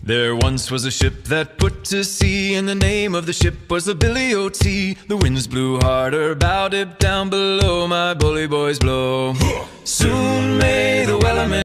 There once was a ship that put to sea, and the name of the ship was the Billy O.T. The winds blew harder, bow dip down below, my bully boys blow. Soon may the wellerman